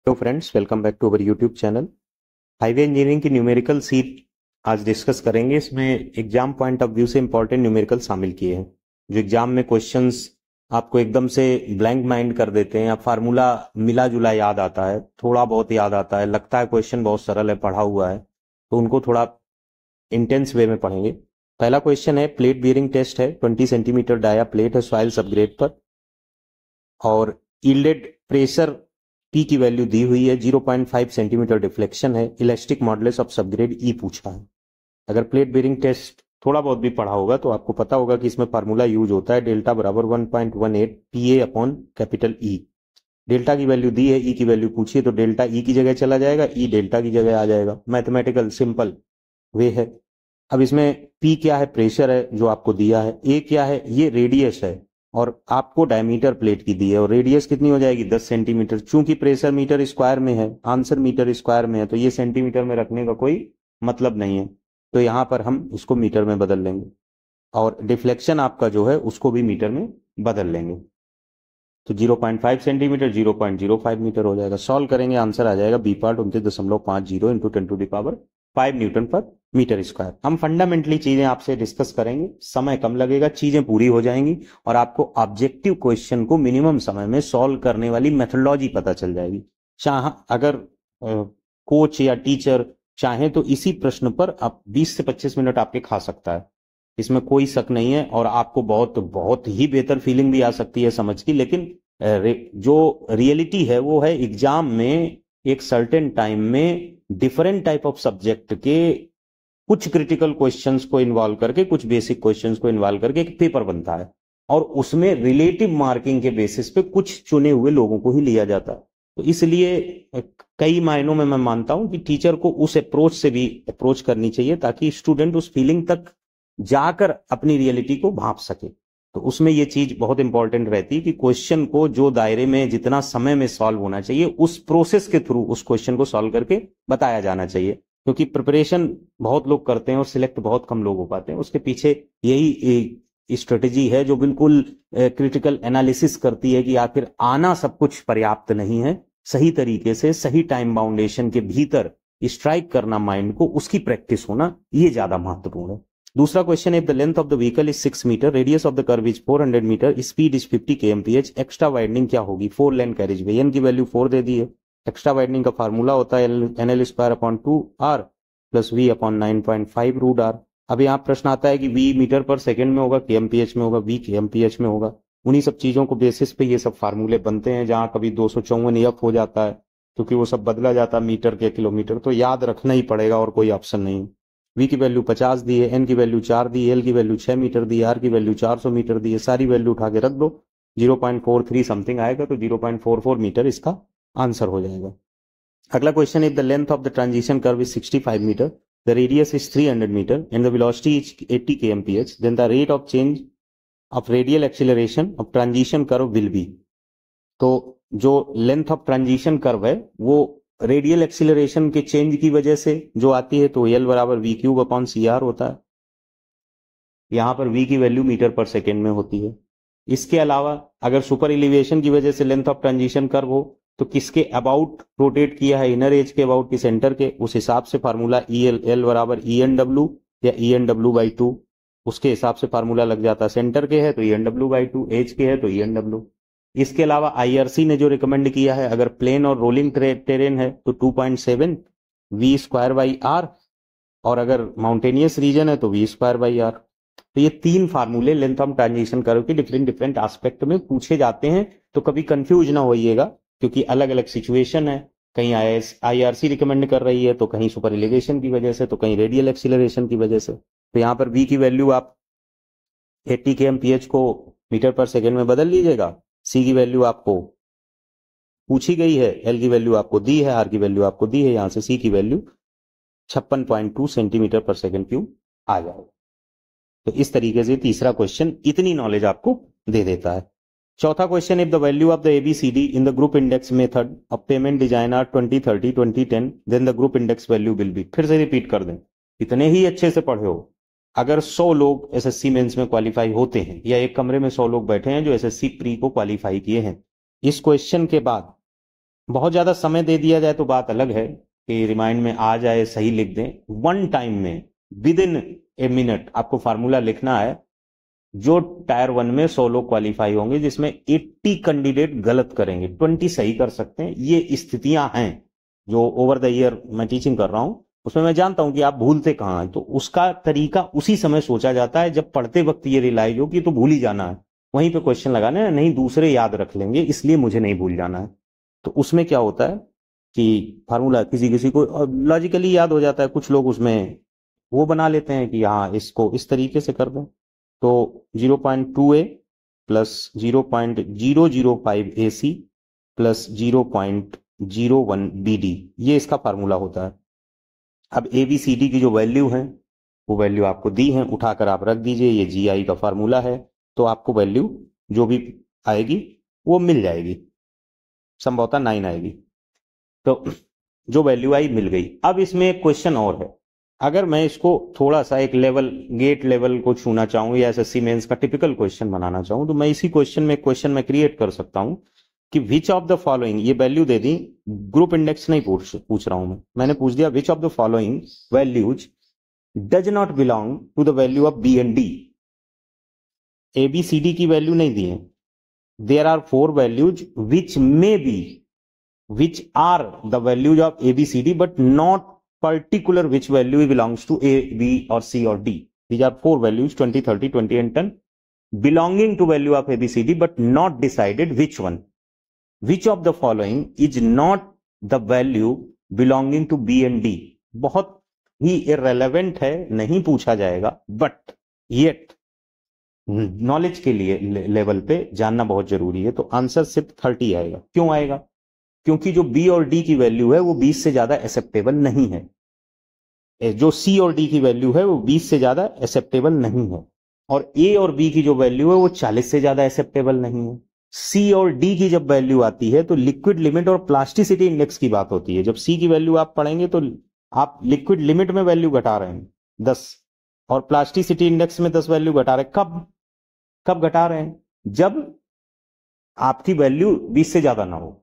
Hello friends, welcome back to our YouTube channel. Highway engineering की numerical sheet आज discuss करेंगे। इसमें exam point of view से important numerical शामिल किए हैं जो एग्जाम में क्वेश्चंस आपको एकदम से ब्लैंक माइंड कर देते हैं या फार्मूला मिला जुला याद आता है, थोड़ा बहुत याद आता है, लगता है क्वेश्चन बहुत सरल है, पढ़ा हुआ है, तो उनको थोड़ा इंटेंस वे में पढ़ेंगे। पहला क्वेश्चन है, प्लेट बियरिंग टेस्ट है। 20 सेंटीमीटर डाया प्लेट है सॉइल सबग्रेड पर और यील्डेड प्रेशर पी की वैल्यू दी हुई है, 0.5 सेंटीमीटर डिफ्लेक्शन है, elastic modulus of subgrade E पूछा है। अगर प्लेट बेरिंग टेस्ट थोड़ा बहुत भी पढ़ा होगा तो आपको पता होगा कि इसमें फार्मूला यूज होता है डेल्टा बराबर 1.18 P A upon capital E. Delta की वैल्यू दी है, ई की वैल्यू पूछी है, तो डेल्टा ई की जगह चला जाएगा, ई डेल्टा की जगह आ जाएगा। मैथमेटिकल सिंपल वे है। अब इसमें पी क्या है, प्रेशर है जो आपको दिया है, ए क्या है, ये रेडियस है और आपको डायमीटर प्लेट की दी है और रेडियस कितनी हो जाएगी 10 सेंटीमीटर। चूंकि प्रेशर मीटर स्क्वायर में है, आंसर मीटर स्क्वायर में है, तो ये सेंटीमीटर में रखने का कोई मतलब नहीं है, तो यहां पर हम इसको मीटर में बदल लेंगे और डिफ्लेक्शन आपका जो है उसको भी मीटर में बदल लेंगे। तो 0.5 सेंटीमीटर 0.05 मीटर हो जाएगा। सॉल्व करेंगे, आंसर आ जाएगा B part 29.50 into 10⁵ newton per metre square. हम फंडामेंटली चीजें आपसे डिस्कस करेंगे, समय कम लगेगा, चीजें पूरी हो जाएंगी और आपको ऑब्जेक्टिव क्वेश्चन को मिनिमम समय में सॉल्व करने वाली मेथोडोलॉजी पता चल जाएगी। चाह अगर कोच या टीचर चाहे तो इसी प्रश्न पर आप 20 से 25 मिनट आपके खा सकता है, इसमें कोई शक नहीं है और आपको बहुत बहुत ही बेहतर फीलिंग भी आ सकती है समझ की। लेकिन जो रियलिटी है वो है एग्जाम में एक सर्टेन टाइम में डिफरेंट टाइप ऑफ सब्जेक्ट के कुछ क्रिटिकल क्वेश्चंस को इन्वॉल्व करके, कुछ बेसिक क्वेश्चंस को इन्वॉल्व करके एक पेपर बनता है और उसमें रिलेटिव मार्किंग के बेसिस पे कुछ चुने हुए लोगों को ही लिया जाता है। तो इसलिए कई मायनों में मैं मानता हूं कि टीचर को उस अप्रोच से भी अप्रोच करनी चाहिए ताकि स्टूडेंट उस फीलिंग तक जाकर अपनी रियलिटी को भांप सके। तो उसमें ये चीज बहुत इंपॉर्टेंट रहती है कि क्वेश्चन को जो दायरे में जितना समय में सॉल्व होना चाहिए उस प्रोसेस के थ्रू उस क्वेश्चन को सॉल्व करके बताया जाना चाहिए, क्योंकि प्रिपरेशन बहुत लोग करते हैं और सिलेक्ट बहुत कम लोग हो पाते हैं। उसके पीछे यही स्ट्रेटेजी है जो बिल्कुल क्रिटिकल एनालिसिस करती है कि आखिर आना सब कुछ पर्याप्त नहीं है, सही तरीके से सही टाइम बाउंडेशन के भीतर स्ट्राइक करना माइंड को, उसकी प्रैक्टिस होना ये ज्यादा महत्वपूर्ण है। दूसरा क्वेश्चन है, the length of the vehicle is 6 metre, radius of the curve is 400 metre, speed is 50 kmph, extra widening क्या होगी, 4 लेन कैरिज वे, एन की वैल्यू 4 दे दी है। एक्स्ट्रा वाइडनिंग का फार्मूला होता है NL square upon 2R plus V अपॉन 9.5 रूट R। अब यहाँ प्रश्न आता है कि V मीटर पर सेकेंड में होगा, kmph में होगा, V kmph में होगा। उन्हीं सब चीजों को बेसिस पे ये सब फार्मूले बनते हैं। जहां कभी 254 F हो जाता है क्योंकि वो सब बदला जाता है मीटर के किलोमीटर, तो याद रखना ही पड़ेगा और कोई ऑप्शन नहीं। V की वैल्यू 50 दी है, N की वैल्यू 4 दी है, L की वैल्यू 6 मीटर दी है, R की वैल्यू 400 मीटर दी है। सारी वैल्यू उठा के रख दो, 0.43 समथिंग आएगा, तो 0.44 मीटर इसका आंसर हो जाएगा। अगला question, if the length of the transition curve is 65 metre, the radius is 300 metre and the velocity is 80 kmph, then the rate of change of radial acceleration of transition curve will be. तो जो length of transition curve है वो radial acceleration के change की वजह से जो आती है, तो L बराबर V क्यूब अपॉन CR होता है। यहां पर V की वैल्यू मीटर पर सेकेंड में होती है। इसके अलावा अगर सुपर एलिवेशन की वजह से लेंथ ऑफ ट्रांजिशन कर्व हो तो किसके अबाउट रोटेट किया है, इनर एज के अबाउट की सेंटर के, उस हिसाब से फार्मूला L बराबर ENW या ENW/2, उसके हिसाब से फार्मूला लग जाता है। सेंटर के है तो ENW/2, एज के है तो ENW। इसके अलावा IRC ने जो रिकमेंड किया है, अगर प्लेन और रोलिंग टेरेन है तो 2.7 V²/R और अगर माउंटेनियस रीजन है तो V²/R। तो ये तीन फार्मूले लेंथ ऑफ ट्रांजिशन कर्व के डिफरेंट डिफरेंट एस्पेक्ट में पूछे जाते हैं, तो कभी कंफ्यूज ना होइएगा क्योंकि अलग अलग सिचुएशन है। कहीं IRC रिकमेंड कर रही है तो कहीं सुपर एलिवेशन की वजह से, तो कहीं रेडियल एक्सीलरेशन की वजह से। तो यहाँ पर V की वैल्यू आप 80 kmph को मीटर पर सेकेंड में बदल लीजिएगा, C की वैल्यू आपको पूछी गई है, L की वैल्यू आपको दी है, R की वैल्यू आपको दी है, यहां से C की value 56.2 centimetre per second cube आ जाएगा। तो इस तरीके से तीसरा क्वेश्चन इतनी नॉलेज आपको दे देता है। चौथा question, if the value of the ABCD in the group index method of payment design are 2030 2010, then the group index value will be. फिर से रिपीट कर दें, इतने ही अच्छे से पढ़े हो। अगर 100 लोग SSC मेंस में क्वालिफाई होते हैं या एक कमरे में 100 लोग बैठे हैं जो SSC प्री को क्वालिफाई किए हैं, इस क्वेश्चन के बाद बहुत ज्यादा समय दे दिया जाए तो बात अलग है कि रिमाइंड में आ जाए, सही लिख दें। वन टाइम में विद इन ए मिनट आपको फार्मूला लिखना है। जो टायर 1 में 100 लोग क्वालिफाई होंगे, जिसमें 80 कैंडिडेट गलत करेंगे, 20 सही कर सकते हैं। ये स्थितियां हैं जो ओवर द ईयर मैं टीचिंग कर रहा हूं, उसमें मैं जानता हूं कि आप भूलते कहां हैं। तो उसका तरीका उसी समय सोचा जाता है जब पढ़ते वक्त ये रियलाइज हो कि तो भूल ही जाना है, वहीं पे क्वेश्चन लगाना है, नहीं दूसरे याद रख लेंगे, इसलिए मुझे नहीं भूल जाना है। तो उसमें क्या होता है कि फार्मूला किसी किसी को लॉजिकली याद हो जाता है, कुछ लोग उसमें वो बना लेते हैं कि हाँ इसको इस तरीके से कर दें। तो 0.2a plus 0.005 AC plus 0.01 BD, ये इसका फार्मूला होता है। अब ABCD की जो वैल्यू है वो वैल्यू आपको दी है, उठाकर आप रख दीजिए, ये GI का फार्मूला है। तो आपको वैल्यू जो भी आएगी वो मिल जाएगी, संभवतः 9 आएगी। तो जो वैल्यू आई मिल गई। अब इसमें एक क्वेश्चन और है, अगर मैं इसको थोड़ा सा एक लेवल, गेट लेवल को छूना चाहूं या SSC मेंस का टिपिकल क्वेश्चन बनाना चाहूं, तो मैं इसी क्वेश्चन में क्रिएट कर सकता हूं कि विच ऑफ द फॉलोइंग, ये वैल्यू दे दी, ग्रुप इंडेक्स नहीं पूछ रहा हूं मैंने पूछ दिया which of the following values does not belong to the value of B and D। ABCD की वैल्यू नहीं दी है। There are 4 values which may be, which are the values of ABCD but not particular which value belongs to A, B or C or D. These are 4 values 20, 30, 20 and 10 belonging to value of ABCD but not decided which one. Which of the following is not the value belonging to B and D? बहुत ही irrelevant है, नहीं पूछा जाएगा, but yet knowledge के लिए level पे जानना बहुत जरूरी है। तो आंसर सिर्फ 30 आएगा। क्यों आएगा? क्योंकि जो B और D की वैल्यू है वो 20 से ज्यादा एक्सेप्टेबल नहीं है। जो C और D की वैल्यू है वो 20 से ज्यादा एक्सेप्टेबल नहीं है। और A और B की जो वैल्यू है वो 40 से ज्यादा एक्सेप्टेबल नहीं है। C और D की जब वैल्यू आती है तो लिक्विड लिमिट और प्लास्टिसिटी इंडेक्स की बात होती है। जब C की वैल्यू आप पढ़ेंगे तो आप लिक्विड लिमिट में वैल्यू घटा रहे हैं 10 और प्लास्टिसिटी इंडेक्स में 10 वैल्यू घटा रहे हैं। कब घटा रहे हैं? जब आपकी वैल्यू 20 से ज्यादा ना हो।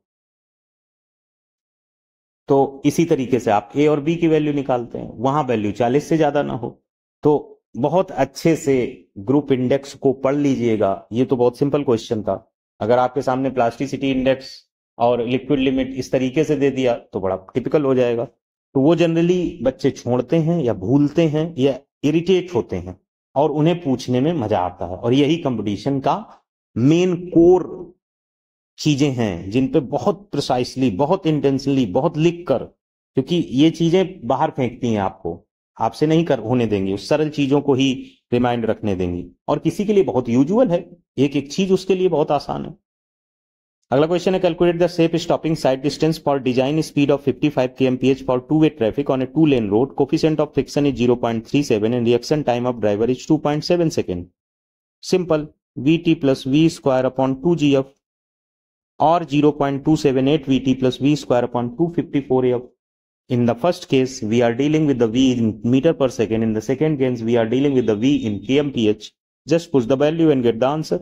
तो इसी तरीके से आप A और B की वैल्यू निकालते हैं, वहां वैल्यू 40 से ज्यादा ना हो। तो बहुत अच्छे से ग्रुप इंडेक्स को पढ़ लीजिएगा। ये तो बहुत सिंपल क्वेश्चन था। अगर आपके सामने प्लास्टिसिटी इंडेक्स और लिक्विड लिमिट इस तरीके से दे दिया तो बड़ा टिपिकल हो जाएगा। तो वो जनरली बच्चे छोड़ते हैं या भूलते हैं या इरिटेट होते हैं और उन्हें पूछने में मजा आता है। और यही कंपटीशन का मेन कोर चीजें हैं जिन पे बहुत प्रिसाइसली, बहुत इंटेंसली, बहुत लिख कर, क्योंकि ये चीजें बाहर फेंकती हैं आपको, आपसे नहीं कर होने देंगी, उस सरल चीजों को ही रिमाइंड रखने देंगी। और किसी के लिए बहुत यूजुअल है, एक एक चीज उसके लिए बहुत आसान है। अगला क्वेश्चन है, calculate the safe stopping side distance for design speed of 55 kmph for 2-way traffic on a 2-lane road, coefficient of friction is 0.37 and reaction time of driver is 2.7 second. Simple, VT plus V square upon 2GF or 0.278 VT plus V square upon 254 AF. In the first case, we are dealing with the V in meter per second. In the second case, we are dealing with the V in kmph. Just push the value and get the answer.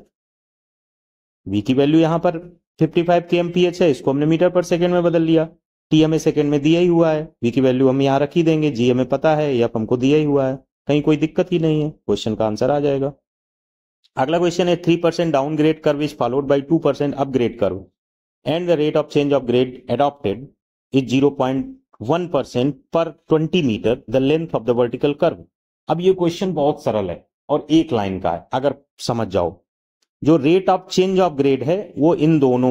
V की value यहां पर 55 kmph है, इसको हमने metre पर second में बदल लिया। T हमें सेकेंड में दिया ही हुआ है, V की वैल्यू हम यहां रख ही देंगे, G हमें पता है, F हमको दिया ही हुआ है, कहीं कोई दिक्कत ही नहीं है, क्वेश्चन का आंसर आ जाएगा। अगला क्वेश्चन है, 3% downgrade curve is followed by 2% upgrade curve and the rate of change of grade adopted is 0.1% per 20 metre the length of the vertical curve. अब ये क्वेश्चन बहुत सरल है और एक लाइन का है, अगर समझ जाओ। जो rate of change of grade है वो इन दोनों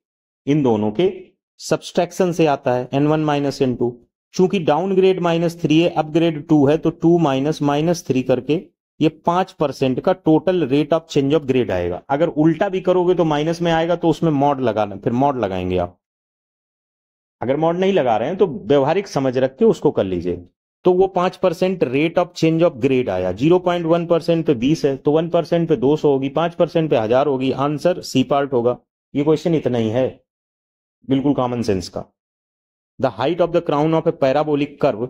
के सब्सट्रैक्शन से आता है, N1 माइनस N2। चूंकि डाउनग्रेड -3 है, अपग्रेड 2 है, तो 2 माइनस -3 करके ये 5% का total rate of change of grade आएगा। अगर उल्टा भी करोगे तो माइनस में आएगा, तो उसमें मॉड लगाना, फिर मॉड लगाएंगे आप। अगर मॉड नहीं लगा रहे हैं तो व्यवहारिक समझ रख के उसको कर लीजिए। तो वो 5% rate of change of grade आया। 0.1% पे 20 है तो 1% पे 200 होगी, 5% पे 1000 होगी। आंसर सी पार्ट होगा। ये क्वेश्चन इतना ही है, बिल्कुल कॉमन सेंस का। The height of the crown of a parabolic curve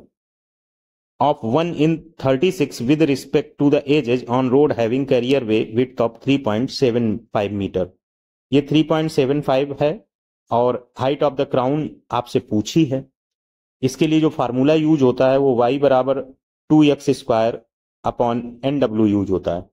of 1 in 36 with respect to the edges on road having carrier way width of 3.75 metre. ये 3.75 है और हाइट ऑफ द क्राउन आपसे पूछी है। इसके लिए जो फार्मूला यूज होता है वो y बराबर 2x² अपॉन NW यूज होता है।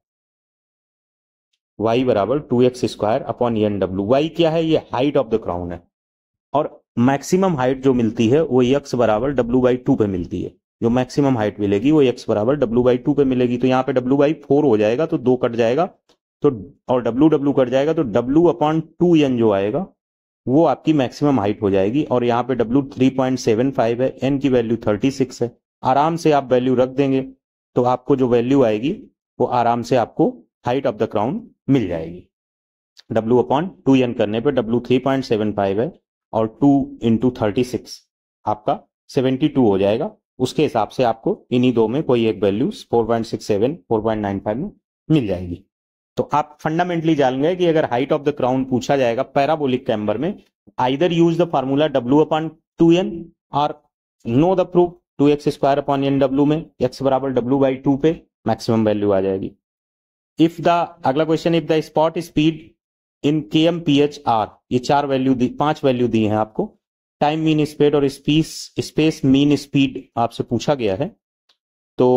y बराबर 2x² अपॉन NW। y क्या है? ये हाइट ऑफ द क्राउन है, और मैक्सिमम हाइट जो मिलती है वो x बराबर W/2 पे मिलती है। जो मैक्सिमम हाइट मिलेगी वो x बराबर W/2 पे मिलेगी। तो यहाँ पे W/4 हो जाएगा, तो 2 कट जाएगा, तो और W कट जाएगा, तो W/2n जो आएगा वो आपकी मैक्सिमम हाइट हो जाएगी। और यहाँ पे W 3.75 है, n की वैल्यू 36 है। आराम से आप वैल्यू रख देंगे तो आपको जो वैल्यू आएगी वो आराम से आपको हाइट ऑफ द क्राउन मिल जाएगी। W/2n करने पे W 3.75 है और 2 इंटू 36 आपका 72 हो जाएगा। उसके हिसाब से आपको इन्हीं दो में कोई एक वैल्यू 4.67 4.95 में मिल जाएगी। तो आप फंडामेंटली जान गए कि अगर हाइट ऑफ द क्राउन पूछा जाएगा पैराबोलिक चैम्बर में, either use the formula W/2n और know the proof 2x² upon NW में x बराबर W/2 पे मैक्सिमम वैल्यू आ जाएगी। इफ द अगला question, if the spot speed in kmph/r, ये 5 वैल्यू दी है आपको। टाइम मीन स्पीड और स्पेस मीन स्पीड आपसे पूछा गया है। तो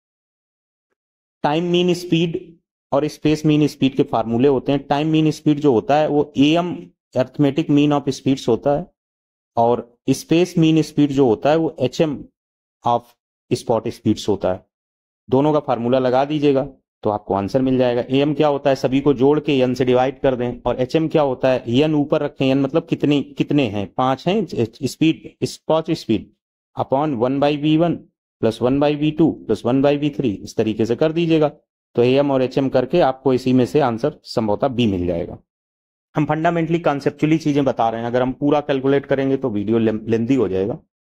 टाइम मीन स्पीड और स्पेस मीन स्पीड के फार्मूले होते हैं। टाइम मीन स्पीड जो होता है वो AM arithmetic mean of speeds होता है, और स्पेस मीन स्पीड जो होता है वो HM ऑफ स्पॉट स्पीड्स होता है। दोनों का फार्मूला लगा दीजिएगा तो आपको आंसर मिल जाएगा। AM क्या होता है? सभी को जोड़ के n से डिवाइड कर दें। और HM क्या होता है? n ऊपर रखें, n मतलब कितने हैं, 5 हैं speed, spot speed, upon 1/v1 plus 1/v2 plus 1/v3, इस तरीके से कर दीजिएगा। तो AM और HM करके आपको इसी में से आंसर संभवतः B मिल जाएगा। हम फंडामेंटली कॉन्सेप्चुअली चीजें बता रहे हैं, अगर हम पूरा कैलकुलेट करेंगे तो वीडियो लेंथी हो जाएगा।